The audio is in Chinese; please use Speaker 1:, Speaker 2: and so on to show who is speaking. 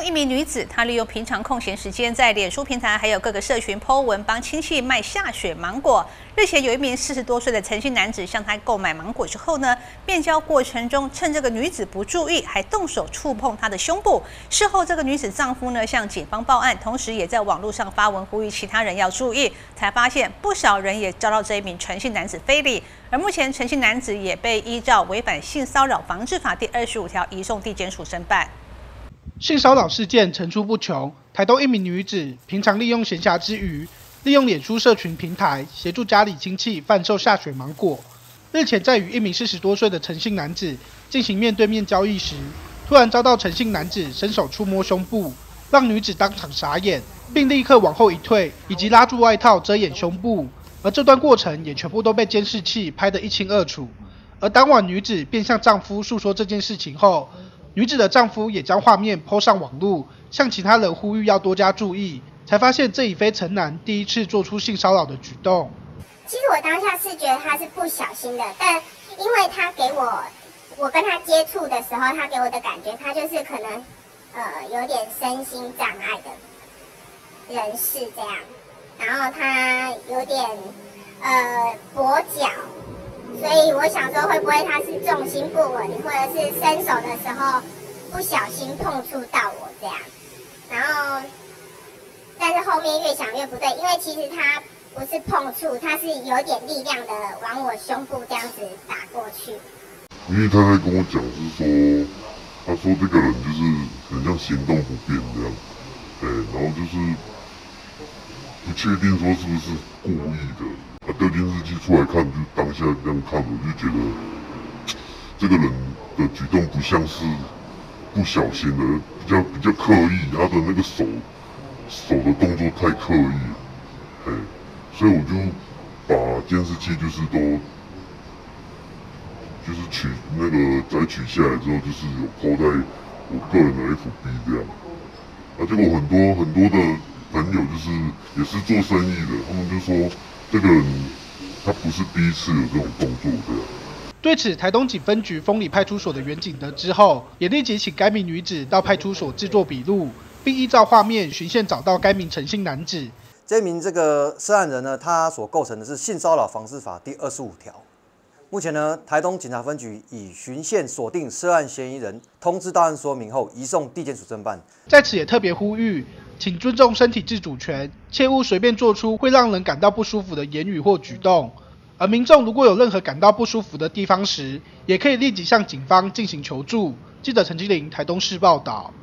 Speaker 1: 一名女子，她利用平常空闲时间，在脸书平台还有各个社群 po 文，帮亲戚卖下雪芒果。日前有一名40多岁的陈姓男子向她购买芒果之后呢，面交过程中趁这个女子不注意，还动手触碰她的胸部。事后，这个女子丈夫呢向警方报案，同时也在网络上发文呼吁其他人要注意。才发现不少人也遭到这一名陈姓男子非礼。而目前陈姓男子也被依照违反性骚扰防治法第25条移送地检署侦办。
Speaker 2: 性骚扰事件层出不穷，台东一名女子平常利用闲暇之余，利用脸书社群平台协助家里亲戚贩售下雪芒果。日前在与一名40多岁的陈姓男子进行面对面交易时，突然遭到陈姓男子伸手触摸胸部，让女子当场傻眼，并立刻往后一退，以及拉住外套遮掩胸部。而这段过程也全部都被监视器拍得一清二楚。而当晚女子便向丈夫诉说这件事情后，女子的丈夫也将画面 po 上网路，向其他人呼吁要多加注意，才发现这已非陈男第一次做出性骚扰的举动。
Speaker 3: 其实我当下是觉得他是不小心的，但因为他给我跟他接触的时候，他给我的感觉，他就是可能有点身心障碍的人士这样，然后他有点跛脚。所以我想说，会不会他是重心不稳，或者是伸手的时候不小心碰触到我这样，然后，但是后面越想越不对，因为其实他不是碰触，他是有点力量的往我胸部这样子打过去。
Speaker 4: 因为他在跟我讲是说，他说这个人就是很像行动不便这样，然后就是不确定说是不是故意的。调监视器出来看，就当下这样看，我就觉得这个人的举动不像是不小心的，比较刻意，他的那个手的动作太刻意了，所以我就把监视器就是取下来之后，就是有 po 在我个人的 FB 这样，结果很多的朋友就是也是做生意的，他们就说。这个人他不是第一次有这种动作的。
Speaker 2: 对此，台东警分局丰里派出所的员警得知后，也立即请该名女子到派出所制作笔录，并依照画面循线找到该名陈姓男子。
Speaker 5: 这名涉案人呢，他所构成的是性骚扰防治法第25条。目前呢，台东警察分局已循线锁定涉案嫌疑人，通知到案说明后，移送地检署侦办。
Speaker 2: 在此也特别呼吁，请尊重身体自主权，切勿随便做出会让人感到不舒服的言语或举动。而民众如果有任何感到不舒服的地方时，也可以立即向警方进行求助。记者陈基玲，台东市报道。